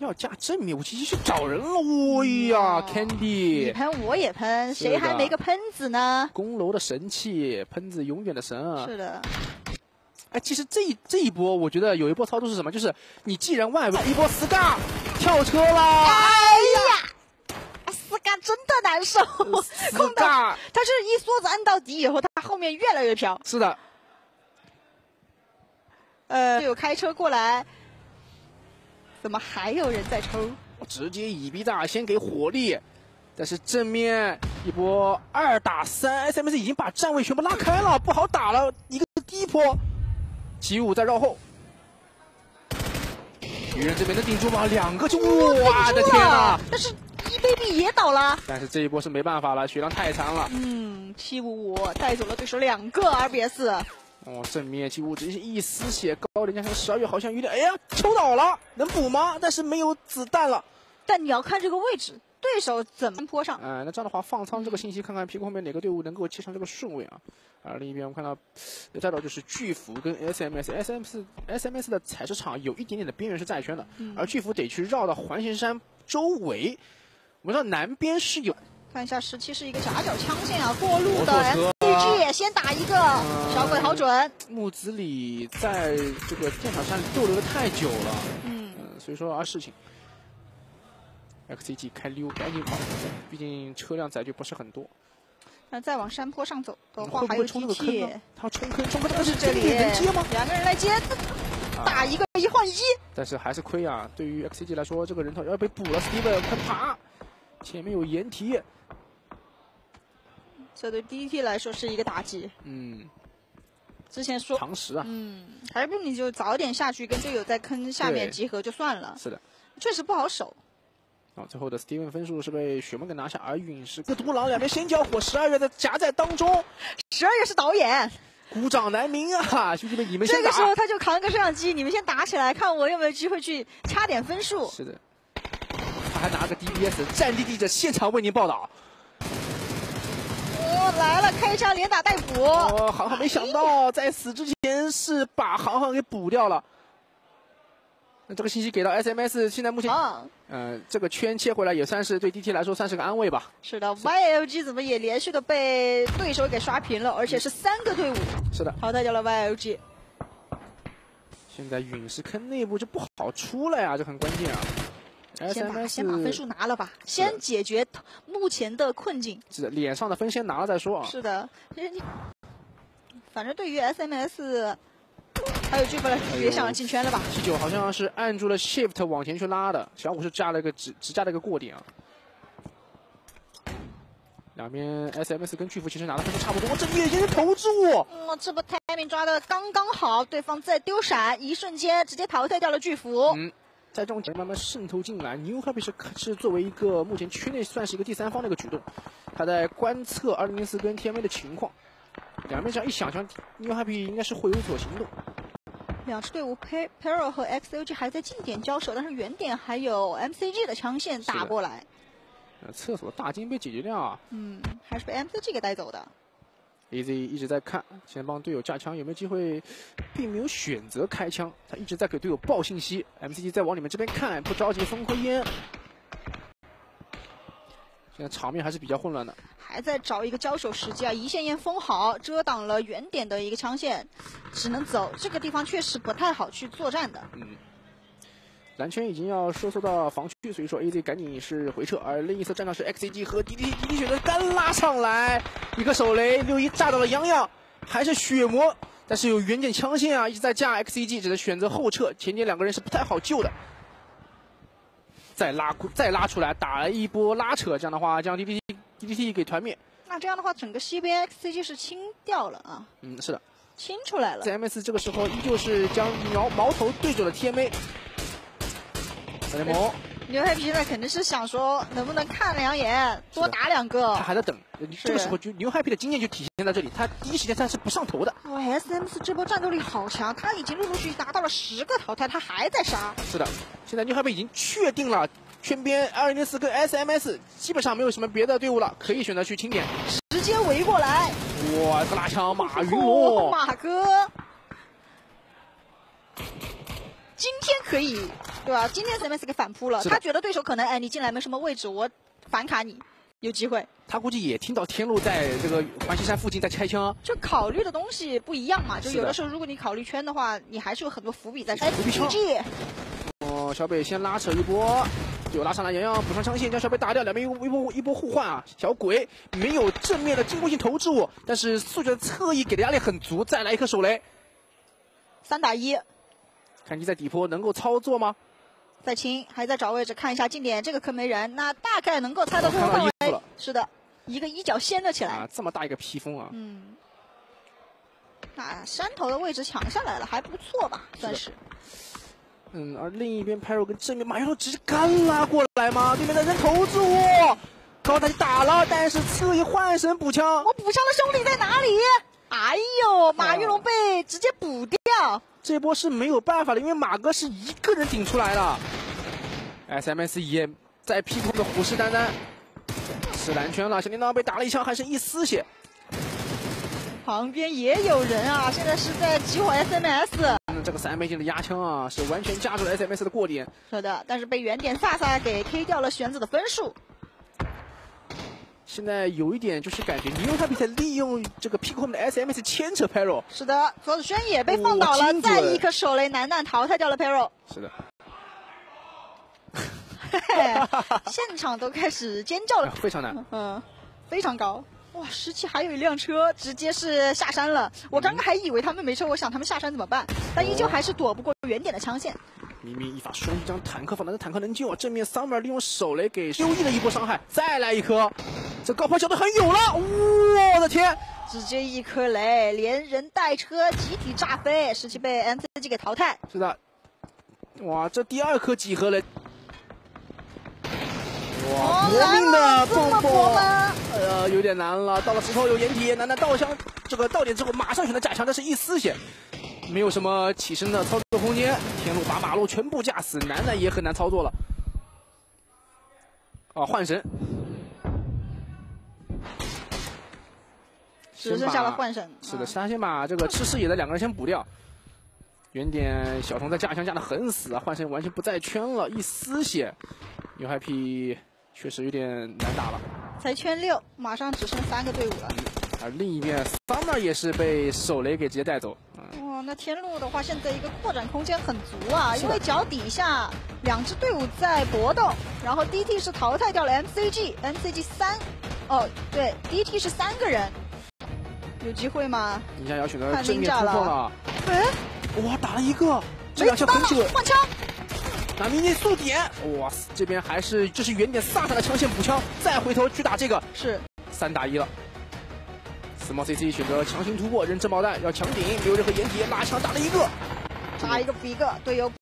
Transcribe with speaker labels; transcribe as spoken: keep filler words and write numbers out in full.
Speaker 1: 要加正面武器去找人了。哎呀 ，Candy，
Speaker 2: 你喷我也喷，谁还没个喷子呢？
Speaker 1: 公楼的神器，喷子永远的神啊！
Speaker 2: 是的。
Speaker 1: 哎，其实这一这一波，我觉得有一波操作是什么？就是你既然外围一波 Scar 跳车啦！
Speaker 2: 哎呀 ，Scar 真的难受。控到他是一梭子按到底以后，他后面越来越飘。
Speaker 1: 是的。
Speaker 2: 呃，队友开车过来，怎么还有人在抽？
Speaker 1: 直接一逼炸，先给火力。但是正面一波二打三 ，S M S 已经把站位全部拉开了，不好打了。一个第一波，七五在绕后，鱼人这边能顶住吗？两个就，我的天哪！
Speaker 2: 但是一 baby 也倒了。
Speaker 1: 但是这一波是没办法了，血量太残了。
Speaker 2: 嗯，七五五带走了对手两个 R B S。
Speaker 1: 哦，正面七五直接一丝血，高点加上十二月好像有点，哎呀，抽倒了，能补吗？但是没有子弹了。
Speaker 2: 但你要看这个位置。对手怎么坡上？
Speaker 1: 哎、呃，那这样的话，放仓这个信息，看看屁股后面哪个队伍能够切上这个顺位啊？啊，另一边我们看到，再到就是巨幅跟 S M S，S M S S M S 的采石场有一点点的边缘是在圈的，嗯、而巨幅得去绕到环形山周围。我们知道南边是有，
Speaker 2: 看一下十七是一个夹角枪线啊，过路的 M C G 先打一个，呃、小鬼好准。
Speaker 1: 木子李在这个电场山逗留的太久了，嗯、呃，所以说啊事情。X C G 开溜，赶紧跑，毕竟车辆载具不是很多。
Speaker 2: 那再往山坡上走的话，还有
Speaker 1: 冲这个坑呢？他冲坑，冲坑，
Speaker 2: 但是这里
Speaker 1: 能接吗？
Speaker 2: 两个人来接，打一个一换一。
Speaker 1: 但是还是亏啊！对于 X C G 来说，这个人头要被补了。Steven 快爬，前面有掩体。
Speaker 2: 这对 D T 来说是一个打击。嗯。之前说
Speaker 1: 常识啊。
Speaker 2: 嗯，还不如你就早点下去跟队友在坑下面集合就算了。
Speaker 1: 是的。
Speaker 2: 确实不好守。
Speaker 1: 啊，最后的 Steven 分数是被雪梦给拿下，而陨石跟独狼两边先交火，十二月的夹在当中。
Speaker 2: 十二月是导演，
Speaker 1: 鼓掌难鸣啊！兄弟们，你们先打。
Speaker 2: 这个时候他就扛个摄像机，你们先打起来，看我有没有机会去掐点分数。
Speaker 1: 是的，他还拿个 D B S， 战地记者现场为您报道。
Speaker 2: 哦，来了，开枪连打带补。
Speaker 1: 哦，航航没想到在死之前是把航航给补掉了。那这个信息给到 S M S， 现在目前，嗯、呃，这个圈切回来也算是对 D T 来说算是个安慰吧。
Speaker 2: 是的 ，Y L G 怎么也连续的被对手给刷平了，而且是三个队伍。
Speaker 1: 是的，
Speaker 2: 淘汰掉了 Y L G。
Speaker 1: 现在陨石坑内部就不好出了呀，这很关键啊。
Speaker 2: 先把先把分数拿了吧，先解决目前的困境。
Speaker 1: 是的，脸上的分先拿了再说啊。
Speaker 2: 是的，反正对于 S M S。还有巨幅来，别想着进圈了吧
Speaker 1: ？T 九好像是按住了 Shift 往前去拉的，小五是加了一个直直加了一个过点啊。两边 S M S 跟巨幅其实拿的分数差不多，这野先投注。
Speaker 2: 嗯，这波 timing 抓的刚刚好，对方在丢闪，一瞬间直接淘汰掉了巨幅。
Speaker 1: 嗯，在这种情况慢慢渗透进来 ，New Happy 是是作为一个目前圈内算是一个第三方的一个举动，他在观测二零零四跟 T M A 的情况。两边这样一想象 ，New Happy 应该是会有所行动。
Speaker 2: 两支队伍 Peril 和 X L G 还在近点交手，但是远点还有 M C G 的枪线打过来。
Speaker 1: 呃，厕所大金杯解决掉啊。
Speaker 2: 嗯，还是被 M C G 给带走的。
Speaker 1: A Z 一直在看，先帮队友架枪，有没有机会？并没有选择开枪，他一直在给队友报信息。M C G 在往你们这边看，不着急封灰烟。现在场面还是比较混乱的，
Speaker 2: 还在找一个交手时机啊！一线烟封好，遮挡了远点的一个枪线，只能走。这个地方确实不太好去作战的。
Speaker 1: 嗯，蓝圈已经要收缩到防区，所以说 A Z 赶紧是回撤，而另一侧战场是 X C G 和 D D D D 选择干拉上来，一个手雷六一炸到了洋洋，还是血魔，但是有远点枪线啊，一直在架 X C G， 只能选择后撤，前点两个人是不太好救的。再拉再拉出来，打了一波拉扯，这样的话将 D D T D D T 给团灭。
Speaker 2: 那这样的话，整个西边 X C G 是清掉了啊。
Speaker 1: 嗯，是的，
Speaker 2: 清出来了。
Speaker 1: Z M S 这个时候依旧是将矛矛头对准了 T M A。大联盟，
Speaker 2: 牛黑皮现在肯定是想说，能不能看两眼，多打两个。
Speaker 1: 他还在等，这个时候就牛 happy 的经验就体现在这里，他第一时间他是不上头的。
Speaker 2: 哇 ，S M 四这波战斗力好强，他已经陆陆续续拿到了十个淘汰，他还在杀。
Speaker 1: 是的，现在牛 happy 已经确定了圈边二零零四跟 S M S 基本上没有什么别的队伍了，可以选择去清点。
Speaker 2: 直接围过来。
Speaker 1: 哇，这拉枪马云龙，
Speaker 2: 马哥。 今天可以，对吧？今天 S M S 给反扑了，他觉得对手可能哎你进来没什么位置，我反卡你，有机会。他
Speaker 1: 估计也听到天路在这个环西山附近在拆枪，
Speaker 2: 就考虑的东西不一样嘛。就有的时候如果你考虑圈的话，你还是有很多伏笔在。哎，
Speaker 1: 伏笔枪。哦，小北先拉扯一波。 又拉上来，洋洋补上枪线，将小北打掉，两边一波一波互换啊！小鬼没有正面的进攻性投掷物，但是速决的侧翼给的压力很足。再来一颗手雷，
Speaker 2: 三打一，
Speaker 1: 看你在底坡能够操作吗？
Speaker 2: 在清还在找位置，看一下近点，这个坑没人，那大概能够猜到对方范围。是的，一个一脚掀了起来。
Speaker 1: 啊，这么大一个披风啊！
Speaker 2: 嗯，啊，山头的位置抢下来了，还不错吧，算是。
Speaker 1: 嗯，而另一边 Pyro 跟正面马上直接干拉过来吗？对面的人投掷物，高打打了，但是侧翼换神补枪，
Speaker 2: 我补枪的兄弟在哪里？哎呦，马玉龙被直接补掉，
Speaker 1: 这波是没有办法的，因为马哥是一个人顶出来的 ，S M S 也在劈头的虎视眈眈，是蓝圈了，小叮当被打了一枪，还剩一丝血。
Speaker 2: 旁边也有人啊，现在是在激活 S M S。
Speaker 1: 嗯，这个三倍镜的压枪啊，是完全加重了 S M S 的过点。
Speaker 2: 是的，但是被原点飒飒给 K 掉了玄子的分数。
Speaker 1: 现在有一点就是感觉尼欧他比赛利用这个 Pick Home 的 S M S 牵扯 Pyro。
Speaker 2: 是的，左子轩也被放倒了，哦、再一颗手雷，楠楠淘汰掉了 Pyro。
Speaker 1: 是的。
Speaker 2: 现场都开始尖叫了，
Speaker 1: 非常难，
Speaker 2: 嗯，非常高。 哇，十七还有一辆车，直接是下山了。我刚刚还以为他们没车，我想他们下山怎么办？但依旧还是躲不过原点的枪线。
Speaker 1: 明明一发双击将坦克放的坦克能救啊！正面 Summer 利用手雷给修一了一波伤害，再来一颗，这高抛角度很有了，我的天！
Speaker 2: 直接一颗雷，连人带车集体炸飞，十七被 M C G 给淘汰。
Speaker 1: 是的，哇，这第二颗几何雷。 哇，搏命的蹦蹦，呃，有点难了。到了石头有掩体，楠楠倒枪，这个到点之后马上选择假枪，但是一丝血，没有什么起身的操作空间。天路把马路全部架死，楠楠也很难操作了。啊，换神，
Speaker 2: 只剩下了换神。
Speaker 1: 是的，他先把这个吃视野的两个人先补掉。原点小童在架枪架的很死啊，换神完全不在圈了，一丝血，牛 happy。 确实有点难打了，
Speaker 2: 才圈六，马上只剩三个队伍了。
Speaker 1: 而另一边 ，Summer 也是被手雷给直接带走。
Speaker 2: 嗯、哇，那天路的话，现在一个扩展空间很足啊，因为脚底下两支队伍在搏斗，然后 D T 是淘汰掉了 M C G，M C G 三，哦对 ，D T 是三个人，有机会吗？
Speaker 1: 你想要选择正面突破了？
Speaker 2: 哎，
Speaker 1: 哇，打了一个，这两枪很准，
Speaker 2: 换枪。
Speaker 1: 拿迷你速点，哇塞！这边还是这是原点飒飒的枪线补枪，再回头去打这个
Speaker 2: 是
Speaker 1: 三打一了。Small C C 选择强行突破，扔震爆弹要强顶，没有任何掩体，拉枪打了一个，
Speaker 2: 打一个补一个，队友。